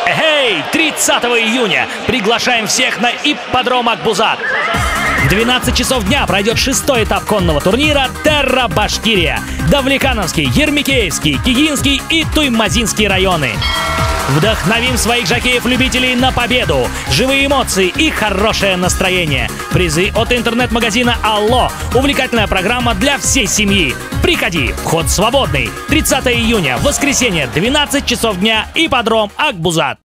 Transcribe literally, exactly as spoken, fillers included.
Эй, тридцатого июня приглашаем всех на ипподром Акбузат. В двенадцать часов дня пройдет шестой этап конного турнира «Терра Башкирия». Давлекановский, Ермекеевский, Кигинский и Туймазинский районы. Вдохновим своих жокеев-любителей на победу, живые эмоции и хорошее настроение. Призы от интернет-магазина «Алло». Увлекательная программа для всей семьи. Приходи, вход свободный. тридцатого июня, воскресенье, двенадцать часов дня, ипподром Акбузат.